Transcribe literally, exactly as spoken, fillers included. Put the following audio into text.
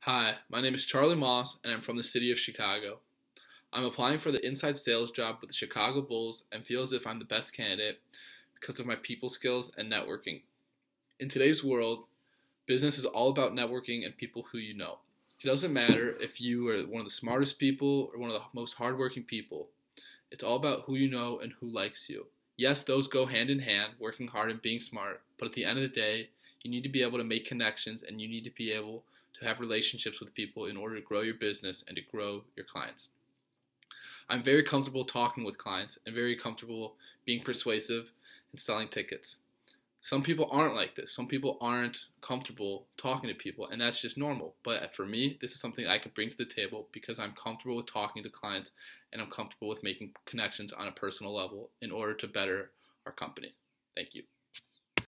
Hi, my name is Charlie Moss, and I'm from the city of Chicago. I'm applying for the inside sales job with the Chicago Bulls and feel as if I'm the best candidate because of my people skills and networking. In today's world, business is all about networking and people who you know. It doesn't matter if you are one of the smartest people or one of the most hardworking people. It's all about who you know and who likes you. Yes, those go hand in hand, working hard and being smart, but at the end of the day, you need to be able to make connections and you need to be able to have relationships with people in order to grow your business and to grow your clients. I'm very comfortable talking with clients and very comfortable being persuasive and selling tickets. Some people aren't like this. Some people aren't comfortable talking to people, and that's just normal. But for me, this is something I can bring to the table because I'm comfortable with talking to clients and I'm comfortable with making connections on a personal level in order to better our company. Thank you.